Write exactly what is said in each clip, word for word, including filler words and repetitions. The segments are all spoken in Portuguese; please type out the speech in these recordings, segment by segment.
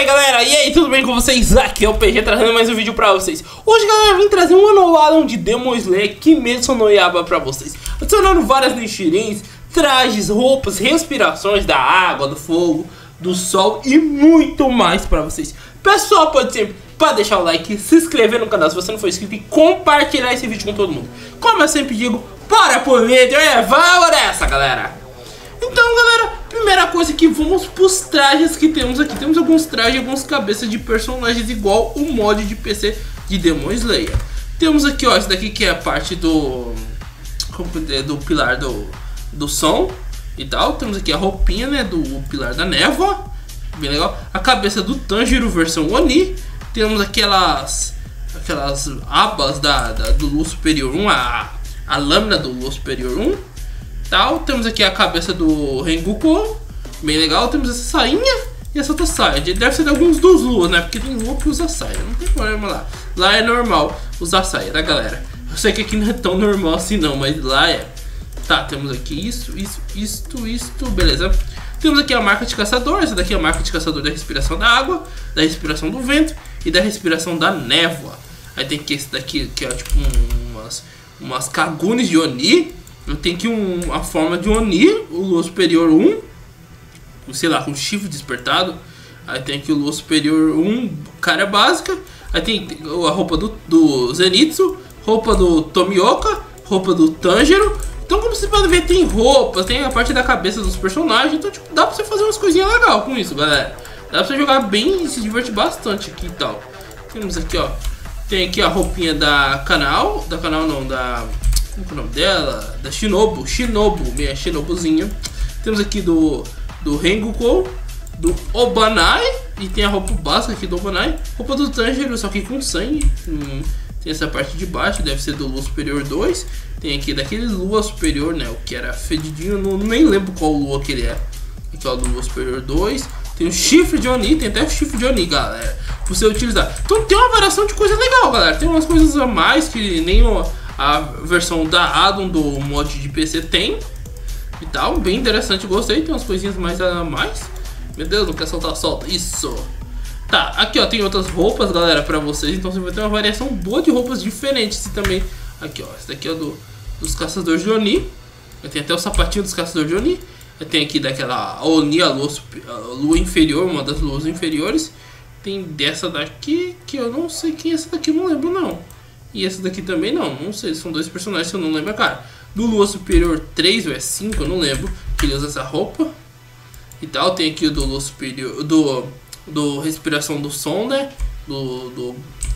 galera, e aí, tudo bem com vocês? Aqui é o P G trazendo mais um vídeo pra vocês. Hoje, galera, eu vim trazer um Anolaram de Demon Slayer Kimetsu no Yaiba pra vocês, adicionando várias Nishirins, trajes, roupas, respirações da água, do fogo, do sol e muito mais pra vocês. Pessoal, pode sempre para deixar o like, se inscrever no canal se você não for inscrito e compartilhar esse vídeo com todo mundo. Como eu sempre digo, bora pro vídeo, é, vamos nessa, galera. Então, galera, primeira coisa que vamos pros trajes que temos aqui. Temos alguns trajes, algumas cabeças de personagens igual o mod de P C de Demon Slayer. Temos aqui, ó, esse daqui que é a parte do do pilar do, do som e tal. Temos aqui a roupinha, né, do pilar da névoa, bem legal. A cabeça do Tanjiro versão Oni. Temos aquelas aquelas abas da, da, do Lua Superior um, a, a lâmina do Lua Superior um. Tal. Temos aqui a cabeça do Rengoku, bem legal. Temos essa sainha e essa outra saia. Deve ser de alguns dos Luas, né? Porque tem Lua que usa saia, não tem problema lá. Lá é normal usar saia, tá, galera? Eu sei que aqui não é tão normal assim não, mas lá é. Tá, temos aqui isso, isso, isto, isto, beleza. Temos aqui a marca de caçador. Essa daqui é a marca de caçador da respiração da água, da respiração do vento e da respiração da névoa. Aí tem aqui esse daqui, que é tipo um, umas, umas Kagunes de Oni. Eu tenho aqui um, a forma de Oni, o Lua Superior um, sei lá, com chifre despertado. Aí tem aqui o Lua Superior um, cara básica. Aí tem a roupa do, do Zenitsu, roupa do Tomioka, roupa do Tanjiro. Então, como vocês podem ver, tem roupas, tem a parte da cabeça dos personagens. Então, tipo, dá pra você fazer umas coisinhas legais com isso, galera. Dá pra você jogar bem e se divertir bastante aqui e tal. Temos aqui, ó, tem aqui a roupinha da canal, da canal não, da... Como é o nome dela? Da Shinobu, Shinobu, minha Shinobuzinha. Temos aqui do, do Rengoku, do Obanai. E tem a roupa básica aqui do Obanai. Roupa do Tanjiro, só que com sangue. hum, Tem essa parte de baixo, deve ser do Lua Superior dois. Tem aqui daquele Lua Superior, né, o que era fedidinho, não, nem lembro qual Lua que ele é. Aqui, ó, do Lua Superior dois. Tem o chifre de Oni, tem até o chifre de Oni, galera, pra você utilizar. Então tem uma variação de coisa legal, galera. Tem umas coisas a mais que nem o... a versão da Adam do mod de P C tem e tal, bem interessante, gostei. Tem umas coisinhas mais a mais. Meu Deus, não quer soltar, solta, isso. Tá, aqui ó, tem outras roupas, galera, pra vocês. Então você vai ter uma variação boa de roupas diferentes e também. Aqui ó, esse daqui é do, dos caçadores de Oni. Tem até o sapatinho dos caçadores de Oni. Tem aqui daquela Oni, a lua, a lua inferior, uma das luas inferiores. Tem dessa daqui, que eu não sei quem é essa daqui, eu não lembro não. E essa daqui também não, não sei, são dois personagens que eu não lembro a cara. Do Lua Superior três ou é cinco, eu não lembro, que ele usa essa roupa e tal. Tem aqui o do Lua Superior, do, do Respiração do Som, né? Do, do,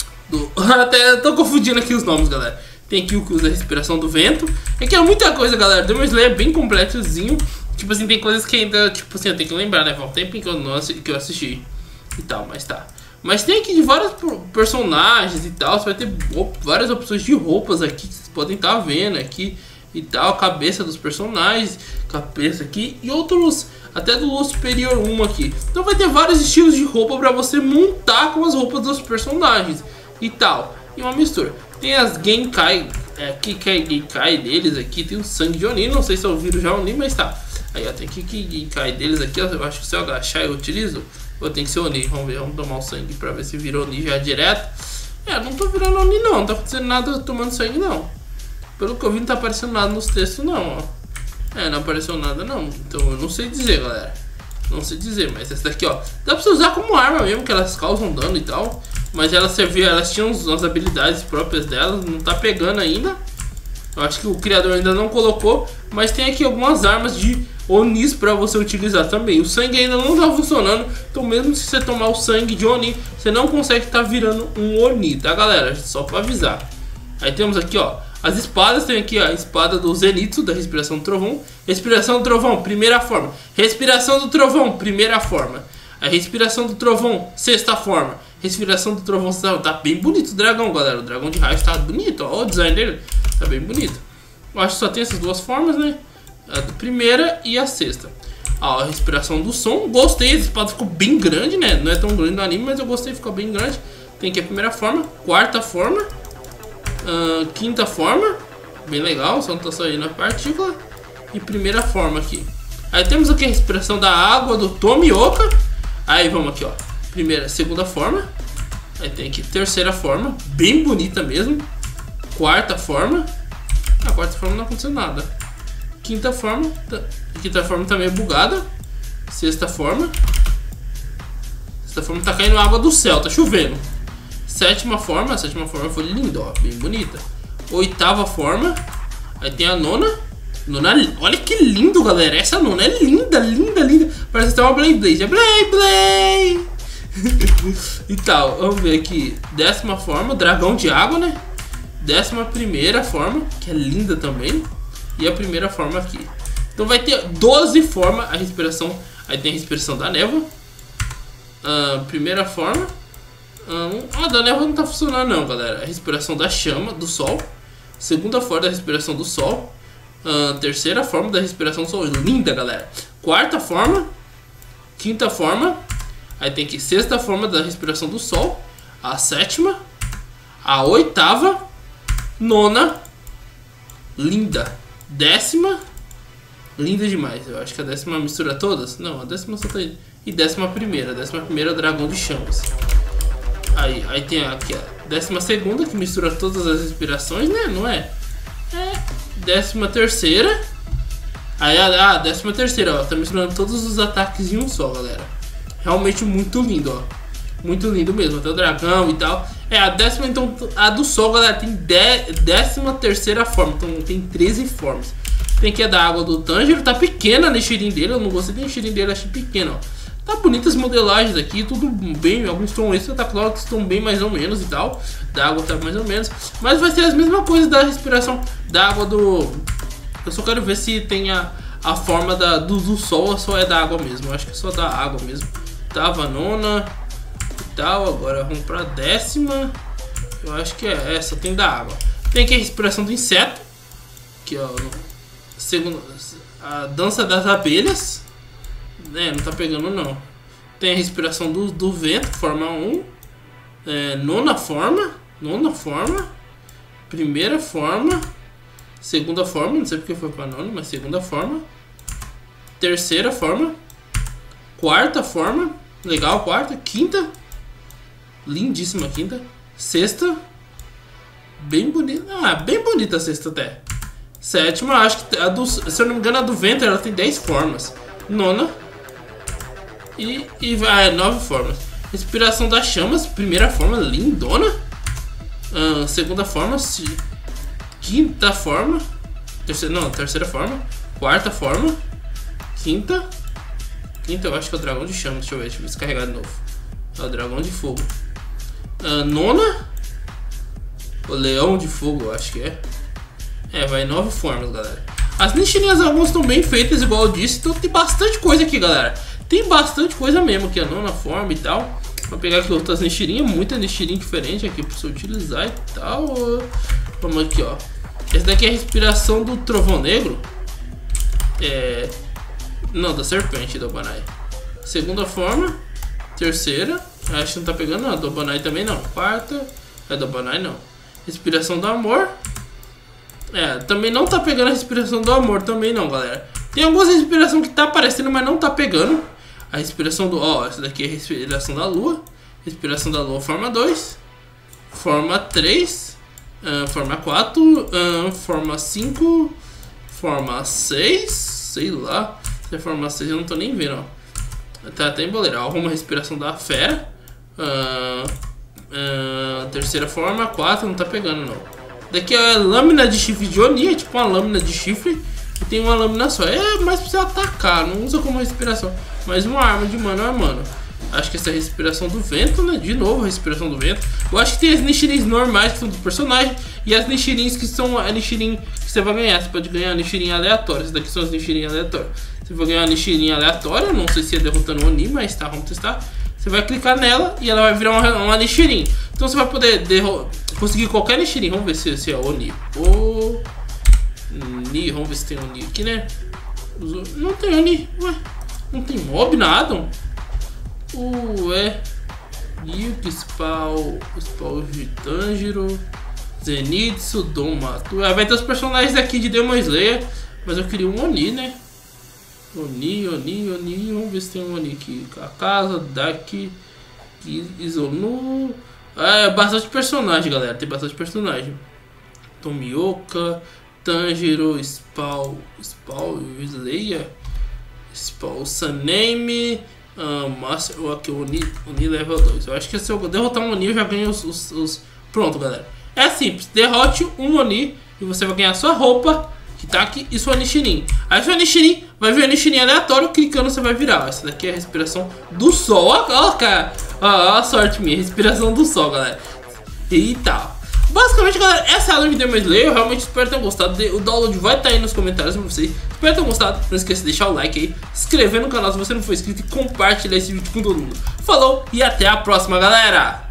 do até tô confundindo aqui os nomes, galera. Tem aqui o que usa a Respiração do Vento. Aqui é muita coisa, galera, Demon Slayer é bem completozinho. Tipo assim, tem coisas que ainda, tipo assim, eu tenho que lembrar, né? Faz um tempo que eu, não, que eu assisti e tal, mas tá. Mas tem aqui de vários personagens e tal. Você vai ter várias opções de roupas aqui que vocês podem estar vendo aqui e tal. Cabeça dos personagens, cabeça aqui e outros, até do Lua Superior um aqui. Então vai ter vários estilos de roupa para você montar com as roupas dos personagens e tal. E uma mistura. Tem as Genkai, é, Kikai Genkai deles aqui. Tem o sangue de Oni, não sei se eu ouviram já Oni, mas tá. Aí ó, tem Kikai Genkai deles aqui. Eu acho que se eu agachar eu utilizo. Ou tem que ser Oni, vamos ver, vamos tomar o sangue pra ver se virou Oni já direto. É, não tô virando Oni não, não tá acontecendo nada tomando sangue não. Pelo que eu vi não tá aparecendo nada nos textos não, ó. É, não apareceu nada não, então eu não sei dizer, galera. Não sei dizer, mas essa daqui, ó, dá pra você usar como arma mesmo, que elas causam dano e tal. Mas elas serviam, elas tinham as habilidades próprias delas, não tá pegando ainda. Eu acho que o criador ainda não colocou, mas tem aqui algumas armas de Onis pra você utilizar também. O sangue ainda não tá funcionando, então mesmo se você tomar o sangue de Oni, você não consegue estar tá virando um Oni, tá, galera? Só pra avisar. Aí temos aqui, ó, as espadas. Tem aqui a espada do Zenitsu, da Respiração do Trovão. Respiração do Trovão, primeira forma. Respiração do Trovão, primeira forma. A Respiração do Trovão, sexta forma. Respiração do Trovão, tá bem bonito o dragão, galera. O dragão de raio tá bonito, ó, o design dele tá bem bonito. Eu acho que só tem essas duas formas, né? A primeira e a sexta. Ó, a Respiração do Som. Gostei, a espada ficou bem grande, né? Não é tão grande no anime, mas eu gostei, ficou bem grande. Tem aqui a primeira forma, quarta forma, uh, quinta forma. Bem legal, só não tá saindo a partícula. E primeira forma aqui. Aí temos aqui a Respiração da Água do Tomioka. Aí vamos aqui, ó. Primeira, segunda forma. Aí tem aqui terceira forma, bem bonita mesmo. Quarta forma. A quarta forma não aconteceu nada. Quinta forma. Quinta forma tá meio bugada. Sexta forma. Sexta forma tá caindo água do céu, tá chovendo. Sétima forma. A sétima forma foi linda, ó, bem bonita. Oitava forma. Aí tem a nona. Nona, olha que lindo, galera. Essa nona é linda, linda, linda. Parece que tem uma Beyblade. É Beyblade. E tal, vamos ver aqui. Décima forma, dragão de água, né? Décima primeira forma, que é linda também. E a primeira forma aqui. Então vai ter doze formas a respiração. Aí tem a respiração da névoa. uh, Primeira forma. uh, Ah, da névoa não tá funcionando não, galera. A respiração da chama, do sol. Segunda forma da respiração do sol. uh, Terceira forma da respiração do sol. Linda, galera. Quarta forma. Quinta forma. Aí tem que sexta forma da respiração do sol. A sétima. A oitava. Nona. Linda. Décima. Linda demais. Eu acho que a décima mistura todas. Não, a décima só tá aí. E décima primeira. A décima primeira é o dragão de chamas. Aí, aí tem aqui a décima segunda, que mistura todas as respirações, né? Não é? É. Décima terceira. Aí a, a décima terceira, ó. Tá misturando todos os ataques em um só, galera. Realmente muito lindo, ó. Muito lindo mesmo, até o dragão e tal. É, a décima, então, a do sol, galera, tem de, décima terceira forma. Então tem treze formas. Tem que é da água do Tanjiro. Tá pequena a Nichirin dele, eu não gostei da Nichirin dele, achei pequena, ó. Tá bonitas as modelagens aqui, tudo bem. Alguns estão espetaculares, outros estão bem mais ou menos e tal. Da água tá mais ou menos. Mas vai ser as mesmas coisas da respiração da água do... Eu só quero ver se tem a, a forma da, do, do sol ou só é da água mesmo. Eu acho que é só da água mesmo. Tava nona e tal. Agora vamos pra décima. Eu acho que é essa, tem da água. Tem aqui a respiração do inseto. Aqui, ó. Segundo, a dança das abelhas. É, não tá pegando não. Tem a respiração do, do vento, forma um. É, nona forma. Nona forma. Primeira forma. Segunda forma, não sei porque foi pra nona, mas segunda forma. Terceira forma. Quarta forma. Legal, quarta. Quinta. Lindíssima quinta. Sexta. Bem bonita. Ah, bem bonita a sexta até. Sétima, acho que a do, se eu não me engano, a do vento ela tem dez formas. Nona. E, e vai, nove formas. Respiração das chamas, primeira forma, lindona. Uh, segunda forma, se, quinta forma. Terceira, não, terceira forma. Quarta forma. Quinta. Quinta eu acho que é o dragão de chama. Deixa eu ver, deixa eu descarregar de novo. É o dragão de fogo. Uh, nona. O leão de fogo, eu acho que é. É, vai nove formas, galera. As nichirinhas algumas estão bem feitas, igual eu disse. Então tem bastante coisa aqui, galera. Tem bastante coisa mesmo aqui, a nona forma e tal. Vou pegar aqui outras nichirinhas, muita nichirinha diferente aqui pra você utilizar e tal. Vamos aqui, ó. Esse daqui é a respiração do trovão negro. É... Não, da serpente, do Obanai. Segunda forma. Terceira. Acho que não tá pegando, não. Do Obanai também não. Quarta. É do Obanai, não. Respiração do amor. É, também não tá pegando a respiração do amor também não, galera. Tem algumas respirações que tá aparecendo, mas não tá pegando. A respiração do... Ó, essa daqui é a respiração da lua. Respiração da lua, forma dois. Forma três. Uh, forma quatro. Uh, forma cinco. Forma seis. Sei lá. Se é forma seis eu não tô nem vendo, ó. Tá até emboleiro. Ó, uma respiração da fera. Uh, uh, terceira forma, quatro. Não tá pegando, não. Daqui é a lâmina de chifre de Oni, é tipo uma lâmina de chifre e tem uma lâmina só. É mais pra você atacar, não usa como respiração, mas uma arma de mano a mano. Acho que essa é a respiração do vento, né? De novo, a respiração do vento. Eu acho que tem as Nichirins normais que são do personagem e as Nichirins que são a Nichirin que você vai ganhar. Você pode ganhar a Nichirin aleatória. Essas daqui são as Nichirin aleatórias. Você vai ganhar a Nichirin aleatória, não sei se é derrotando o Oni, mas tá, vamos testar. Você vai clicar nela e ela vai virar uma, uma Nichirin. Então você vai poder conseguir qualquer Nichirin. Vamos ver se, se é Oni. O Ni, vamos ver se tem Oni aqui, né? Não tem Oni. Ué, não tem mob, nada. Ué. Ryuki, Spawn, Spawn de Tanjiro, Zenitsu, Donmato. Vai ter os personagens aqui de Demon Slayer. Mas eu queria um Oni, né? Oni, Oni, Oni. Vamos ver se tem um Oni aqui. Kakaza, Daki, Izonu. É, bastante personagem, galera. Tem bastante personagem. Tomioka, Tanjiro, Spawn, Spawn, Slayer, Spawn, Sanemi, uh, Master, aqui, Oni, Oni level dois. Eu acho que se eu derrotar um Oni, eu já ganho os, os, os... Pronto, galera. É simples. Derrote um Oni e você vai ganhar sua roupa, que tá aqui, e sua Nichirin. Aí sua Nichirin vai vir a Nichirin aleatório, clicando você vai virar. Essa daqui é a respiração do sol. Ó, cara. Ó, a sorte minha, respiração do sol, galera. Eita. Basicamente, galera, essa é a live de Demon Slayer. Eu realmente espero ter gostado. O download vai estar aí nos comentários pra vocês. Espero ter gostado. Não esqueça de deixar o like aí, se inscrever no canal se você não for inscrito e compartilhar esse vídeo com todo mundo. Falou e até a próxima, galera.